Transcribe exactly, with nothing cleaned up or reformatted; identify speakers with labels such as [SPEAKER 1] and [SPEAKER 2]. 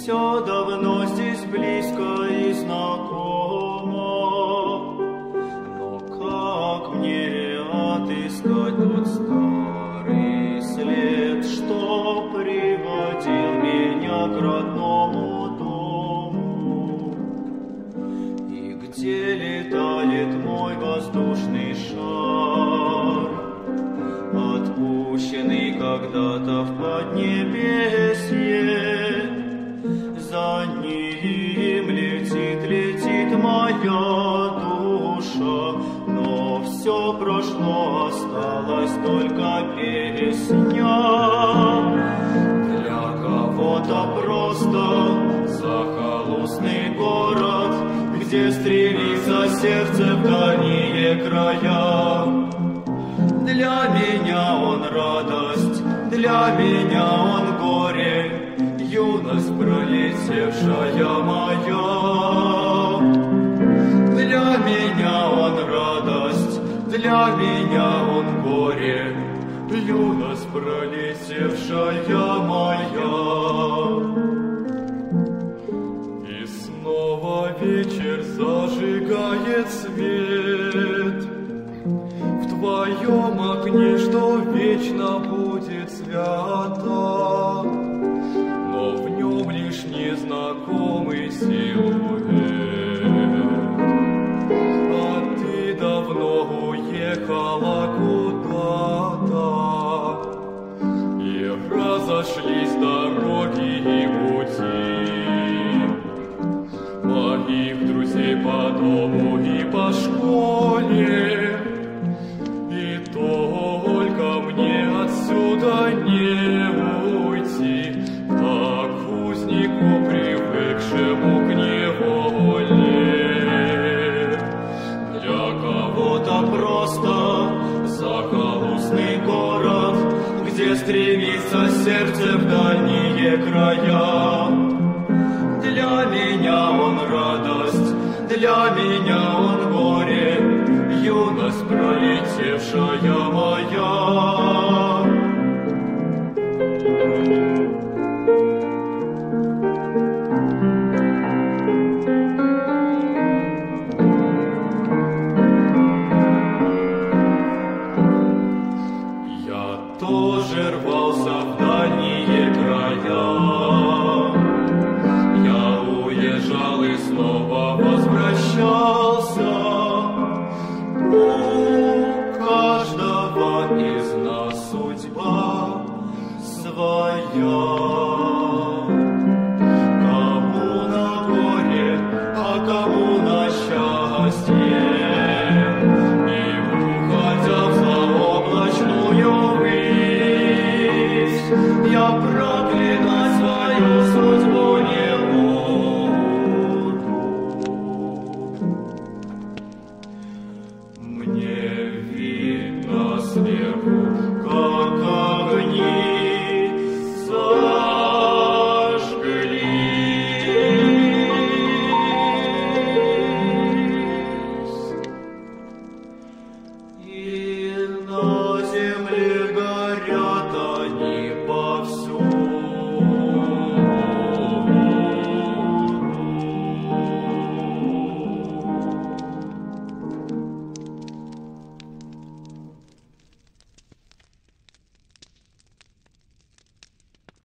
[SPEAKER 1] все давно здесь близко и знакомо. Но как мне отыскать тот старый след, что приводил меня к родному дому? И где летает мой воздушный шар, отпущенный когда-то в поднебесье? За ним летит, летит моя душа, но все прошло, осталась только песня. Для кого-то просто захолустный город, где стремится сердце в дальние края. Для меня он радость, для меня он горе, юность пролетевшая моя. Для меня он радость, для меня он горе, юность пролетевшая моя. И снова вечер зажигает свет в твоем окне, что вечно будет свято, но в нем лишь незнакомый силуэт. А ты давно уехала куда-то, и разошлись дороги и пути моих друзей по дому и по школе. И только мне отсюда не уйти, а узнику, привыкшему к неволе. Для кого-то просто захолустный город, где стремится сердце в дальние края. Для меня он радость, для меня он горе, юность пролетевшая